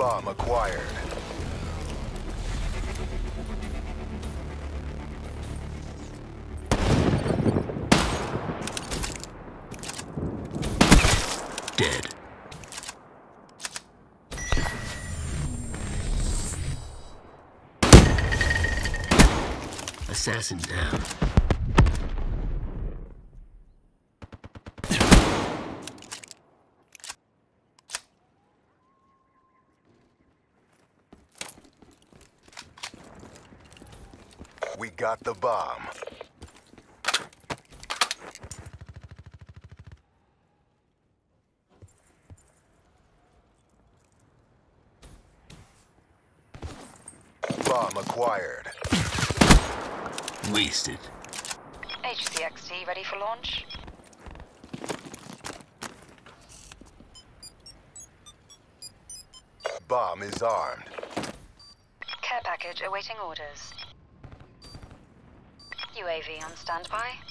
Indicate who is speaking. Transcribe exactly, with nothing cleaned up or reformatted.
Speaker 1: Bomb acquired.
Speaker 2: Dead. Assassin down.
Speaker 1: We got the bomb. Bomb acquired.
Speaker 2: Wasted.
Speaker 3: H C X T ready for launch.
Speaker 1: Bomb is armed.
Speaker 3: Care package awaiting orders. U A V on standby.